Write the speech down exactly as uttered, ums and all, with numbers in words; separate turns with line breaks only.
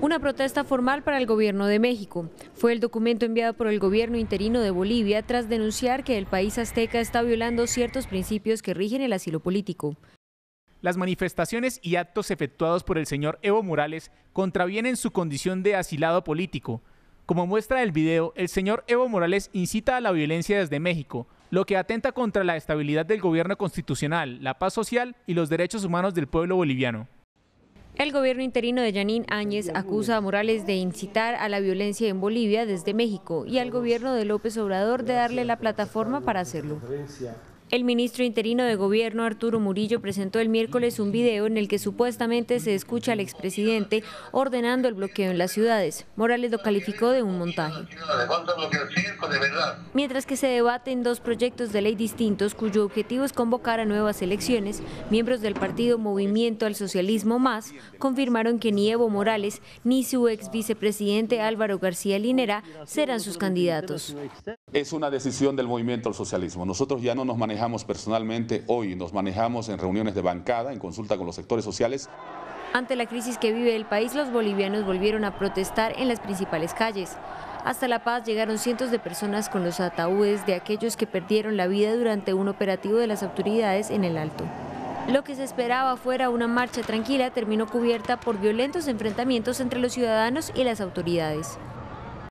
Una protesta formal para el gobierno de México. Fue el documento enviado por el gobierno interino de Bolivia tras denunciar que el país azteca está violando ciertos principios que rigen el asilo político.
Las manifestaciones y actos efectuados por el señor Evo Morales contravienen su condición de asilado político. Como muestra el video, el señor Evo Morales incita a la violencia desde México, lo que atenta contra la estabilidad del gobierno constitucional, la paz social y los derechos humanos del pueblo boliviano.
El gobierno interino de Yanín Áñez acusa a Morales de incitar a la violencia en Bolivia desde México y al gobierno de López Obrador de darle la plataforma para hacerlo. El ministro interino de Gobierno, Arturo Murillo, presentó el miércoles un video en el que supuestamente se escucha al expresidente ordenando el bloqueo en las ciudades. Morales lo calificó de un montaje. Mientras que se debaten dos proyectos de ley distintos cuyo objetivo es convocar a nuevas elecciones, miembros del partido Movimiento al Socialismo Más confirmaron que ni Evo Morales ni su ex vicepresidente Álvaro García Linera serán sus candidatos.
Es una decisión del Movimiento al Socialismo. Nosotros ya no nos manejamos personalmente hoy, nos manejamos en reuniones de bancada, en consulta con los sectores sociales.
Ante la crisis que vive el país, los bolivianos volvieron a protestar en las principales calles. Hasta La Paz llegaron cientos de personas con los ataúdes de aquellos que perdieron la vida durante un operativo de las autoridades en el Alto. Lo que se esperaba fuera una marcha tranquila terminó cubierta por violentos enfrentamientos entre los ciudadanos y las autoridades.